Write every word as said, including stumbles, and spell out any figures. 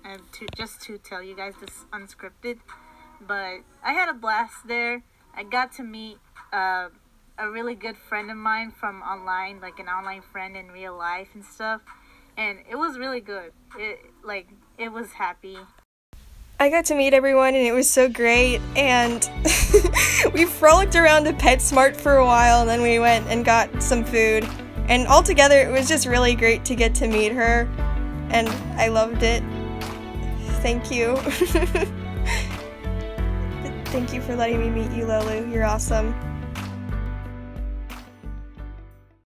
and to just to tell you guys this unscripted. But I had a blast there. I got to meet uh, a really good friend of mine from online, like an online friend in real life and stuff. And it was really good. It like it was happy. I got to meet everyone and it was so great, and we frolicked around to PetSmart for a while, and then we went and got some food. And altogether it was just really great to get to meet her, and I loved it. Thank you. Thank you for letting me meet you, Lelu. You're awesome.